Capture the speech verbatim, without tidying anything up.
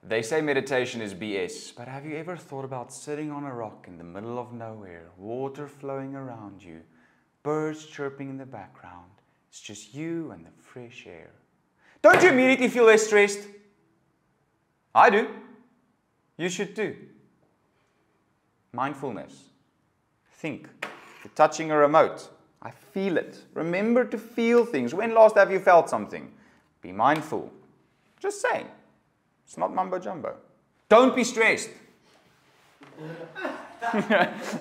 They say meditation is B S, but have you ever thought about sitting on a rock in the middle of nowhere, water flowing around you, birds chirping in the background? It's just you and the fresh air. Don't you immediately feel less stressed? I do. You should too. Mindfulness. Think. You're touching a remote. I feel it. Remember to feel things. When last have you felt something? Be mindful. Just saying. It's not mumbo jumbo. Don't be stressed.